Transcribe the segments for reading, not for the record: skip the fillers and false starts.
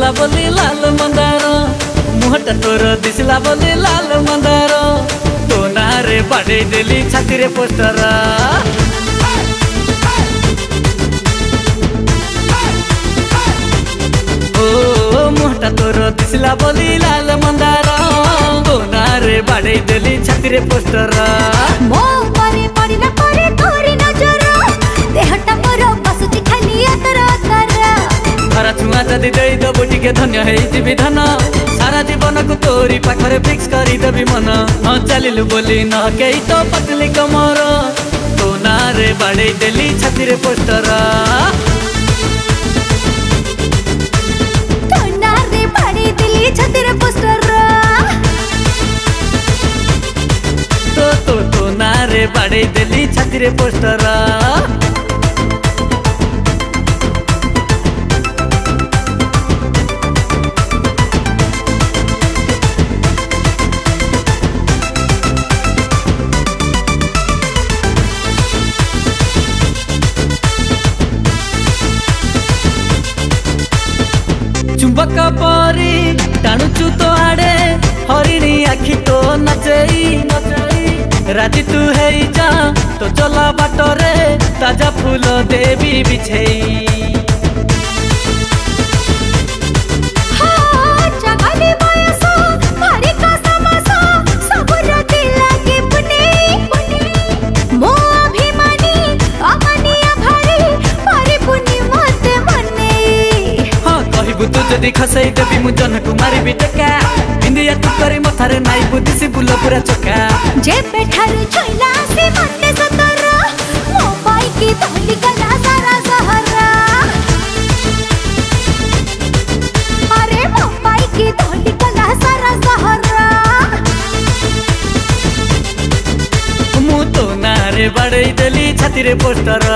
दिसला बोली लाल मंदार मुहटा तोर दिसला बोली लाल मंदार तो नारे बाड़े देली छाती रे पोस्टर ओ मुहटा तोर दिसला बोली लाल मंदार तो नारे बाड़े देली छाती रे पोस्टर मो परे पड़ी ना परे तोरी नजर देहटा मोर बसुची खाली अतर अतर सारा छुआ जदि दे दबु टिके धन्य है जीवी धन सारा जीवन को तोरी पाखरे फिक्स करी देबी मन न चलिलु बोली न केही तो पतली कमर तो नारे बाड़े देली छाती रे पोस्टर तो नारे बाड़े देली छाती रे पोस्टर तो नारे बाड़े देली छाती रे पोस्टर चुंबक परी टाणुचु तो आड़े हरिणी आखि तो नचई राजी तू है जा तो चला बाटरे ताजा फूल देवी बिछेई जदि खसई देवी मु जन कुमारी बिटका इंदिया तू करी मथारे नाई बुदिसी बुल पूरा चका जे बेठारु छोइला से मते सतर मो बाई की धोली गला सारा सहरा अरे मो बाई की धोली गला सारा सहरा मु तो नारे बाड़े देली छाती रे पोस्टर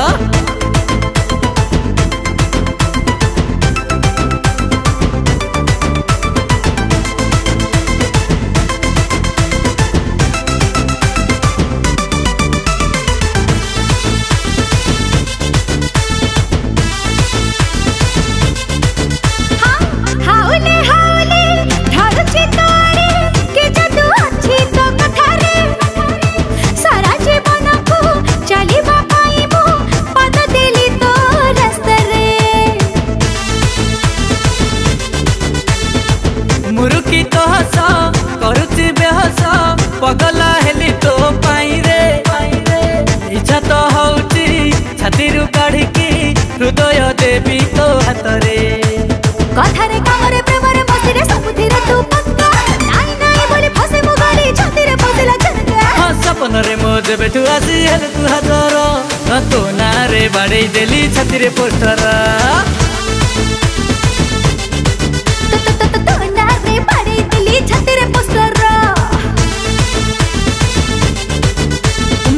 मुरुकी तो हस करुची बेहस पगला हेली तो पाई रे इच्छा तो होची छाती रु काढ़ी की हृदय देवी तो हाथ रे कथारे कामरे प्रेमरे मस्तीरे सबुथिरे तू पक्का नाई नाई बोली फसे मो गाड़ी छाती रे फसेला झनका हां सपन रे मो जेबे तू आसी हेले तू हाजर तो नारे बाड़े देली छाती रे पोस्टर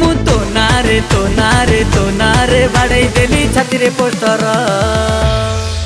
तो नारे बाड़े देली छाती रे पोस्टर।